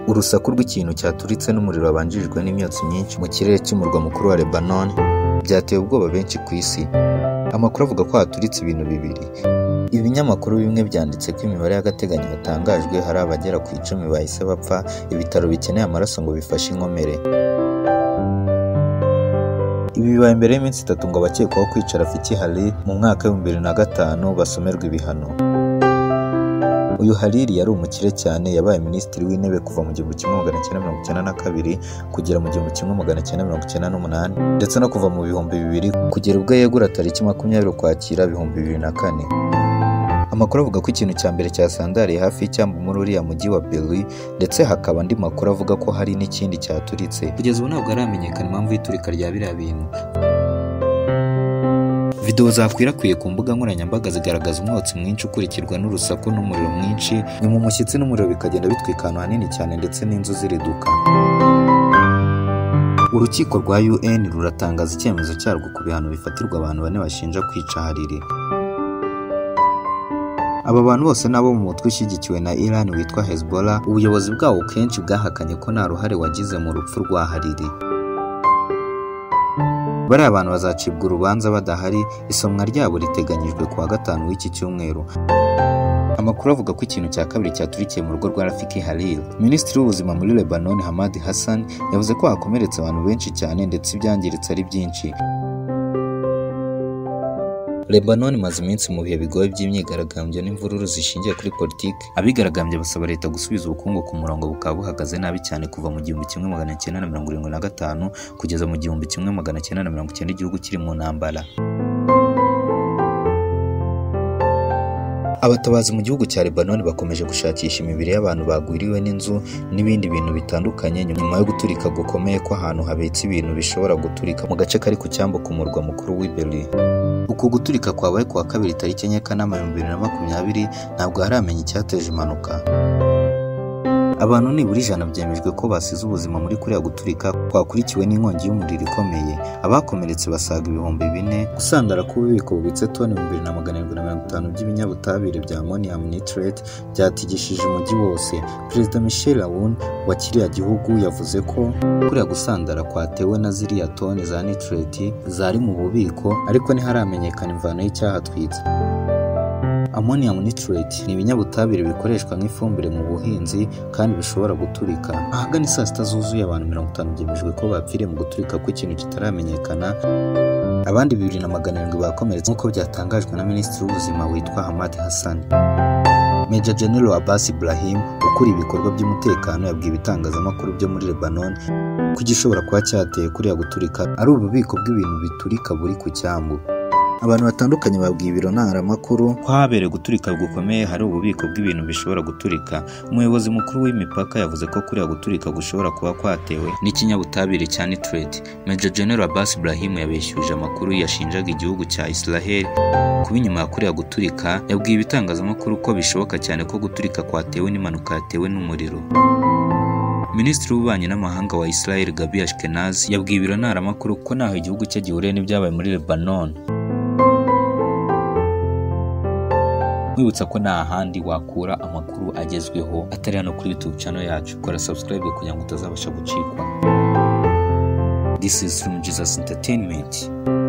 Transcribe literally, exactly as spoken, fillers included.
urusaku rw'ikintu cyaturitse n'umuriro wabanjirijwe n'imyotsi myinshi mu kirere cy'umurwa mukuru wa Lebanon byateye ubwoba benshi ku isi. Amakuru avuga ko haturitse ibintu bibiri. Ibinyamakuru bimwe byanditse ko imibare y'agateganyo yatangajwe hari abagera ku icumi bahise bapfa, ibitaro bikeneye amaraso ngo bifashe inkomere. Ibi bibaye mbere y'iminsi itatu ngo abakekwaho kwica Rafiki Hariri mu mwaka w'ibihumbi bibiri na gatanu basomerwa ibihano. Uyu Hariri yari umukire cyane, yabaye minisitiri w'intebe kuva mu gihumbi kimwe magana cyenda mirongo icyenda na kabiri kugera mu gihumbi kimwe magana cyenda mirongo icyenda n'umunani ndetse no kuva mu bihumbi bibiri kugera ubwo yegura tariki makumyabiri Ukwakira ibihumbi bibiri na kane. Amakuru avuga ko ikintu cya mbere cyasandariye hafi y'icyambu muri uriya mujyi wa Beirut, ndetse hakaba andi makuru avuga ko hari n'ikindi cyaturitse. Kugeza ubu ntabwo haramenyekana impamvu y'iturika rya biriya bintu. Video zakwirakwiye ku mbuga nkoranyambaga zigaragaza umwotsi mwinshi ukurikirwa n'urusaku n'umuriro mwinshi, nyuma umushyitsi n'umuriro bikagenda bitwika ahantu hanini cyane ndetse n'inzu ziriduka. Urukiko rwa U N ruratangaza icyemezo cyarwo ku bihano bifatirwa abantu bane bashinja kwica Hariri. Aba bantu bose nabo mu mutwe ushyigikiwe na Iran witwa Hezbollah, ubuyobozi bwawo kenshi bwahakanye ko nta ruhare wagize mu rupfu rwa Hariri. Bari abantu bazacibwa urubanza badahari, isomwa ryabo riteganyijwe kuwa gatanu w'iki cyumweru. Amakuru avuga ko ikintu cya kabiri cyaturikiye mu rugo rwa Rafiki Hariri. Minisitiri w'ubuzima muri Lebanon Hamad Hassan yavuze ko hakomeretse abantu benshi cyane ndetse ibyangiritse ari byinshi. Lebanon imaze iminsi mu bihe bigoye by'imyigaragambyo n'imvururu zishingiye kuri politiki. Abigaragambye basaba leta gusubiza ubukungu ku murongo bukaba buhagaze nabi cyane kuva mu gihumbi kimwe magana cyenda na mirongo irindwi na gatanu kugeza mu gihumbi kimwe magana cyenda na mirongo icyenda igihugu kiri mu ntambara. Abatabazi mu gihugu cya Lebanon bakomeje gushakisha imibiri y'abantu bagwiriwe n'inzu n'ibindi bintu bitandukanye nyuma yo guturika gukomeye ko ahantu habetse ibintu bishobora guturika mu gace kari ku cyambu ku murwa mukuru w'i Beirut. Uku guturika kwabaye kuwa kabiri tariki enye Kanama bibiri na makumyabiri ntabwo haramenya icyateje impanuka. Abantu nibura ijana byemejwe ko basize ubuzima muri kuriya guturika kwakurikiwe n'inkongi y'umuriro ikomeye. Abakomeretse basaga ibihumbi bine. Gusandara k'ububiko bubitse toni bibiri na magana arindwi na mirongo itanu by'ibinyabutabire bya ammonium nitrate byatigishije umujyi wose. Perezida Michel Aoun wa kiriya gihugu yavuze ko kuriya gusandara kwatewe na ziriya toni za nitrate zari mu bubiko, ariko ntiharamenyekana imvano y'icyahatwitse. Ammonium nitrate ni ibinyabutabire bikoreshwa nk'ifumbire mu buhinzi kandi bishobora guturika. Ahagana saa sita zuzuye abantu mirongo itanu byemejwe ko bapfiriye mu guturika kw'ikintu kitaramenyekana. Abandi bibiri na magana arindwi bakomeretse nk'uko byatangajwe na Minisitiri w'ubuzima witwa Hamad Hassan. Major General Abbas Ibrahim ukuriye ibikorwa by'umutekano yabwiye ibitangazamakuru byo muri Lebanon ko igishobora kuba cyateye kuriya guturika ari ububiko bw'ibintu biturika buri ku cyambu. Abantu batandukanye babwiye ibiro ntaramakuru ko habereye guturika gukomeye hari ububiko bw'ibintu bishobora guturika. Umuyobozi mukuru w'imipaka yavuze ko kuriya guturika gushobora kuba kwatewe n'ikinyabutabire cya nitrate. Major General Abbas Ibrahim yabeshyuje amakuru yashinjaga igihugu cya Israel kuba inyuma ya kuriya guturika. Yabwiye ibitangazamakuru ko bishoboka cyane ko guturika kwatewe n'impanuka yatewe n'umuriro. Minisitiri w'ububanyi n'amahanga wa Israel Gabi Ashkenazi yabwiye ibiro ntaramakuru ko naho igihugu cye gihuriye n'ibyabaye muri Lebanon. Mwibutsa ko nta handi wakura amakuru agezweho atari hano kuri YouTube channel yacu. Kora subscribe kugira ngo utazabasha gucikwa. This is from Jesus Entertainment.